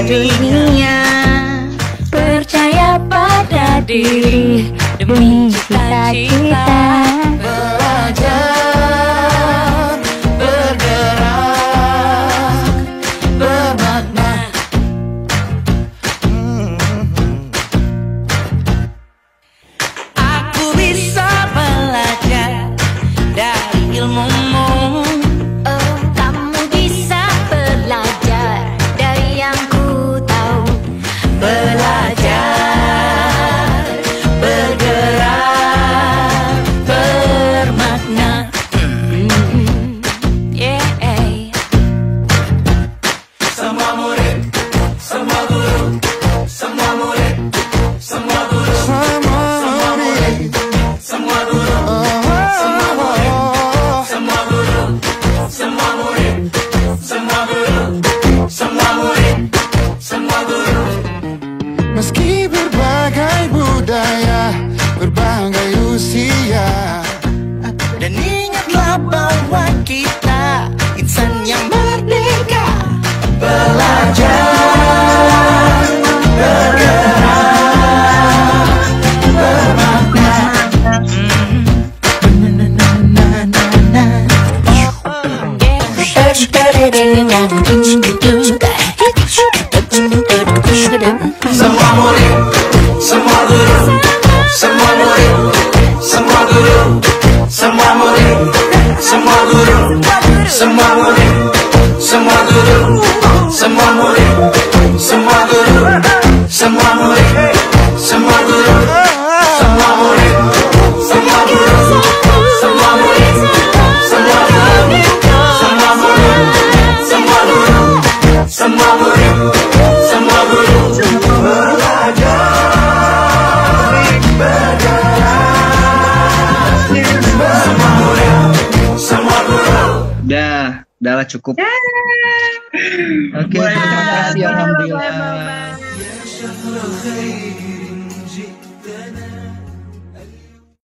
dunia. Percaya pada diri demi cita-cita. Belajar, bergerak, bermakna. Aku bisa belajar dari ilmumu. Oh, kamu bisa belajar dari yang ku tahu. Belajar, bergerak, bermakna. Yeah. Semua murid, semua guru, semua murid, semua guru, semua murid, semua guru, semua murid, semua guru, semua murid, semua guru, semua murid, semua guru. Meski berbagai budaya, berbagai usia, dan ingatlah bahwa kita insan yang merdeka. Belajar, bergerak, bermakna. Semua murid, semua guru, semua murid, semua guru, semua murid, semua guru, semua murid, semua guru, semua murid, semua guru, semua murid, semua guru, semua murid, semua guru, semua murid, semua guru, semua murid, semua guru, semua murid, semua guru. Udah lah cukup. Oke, terima kasih, alhamdulillah.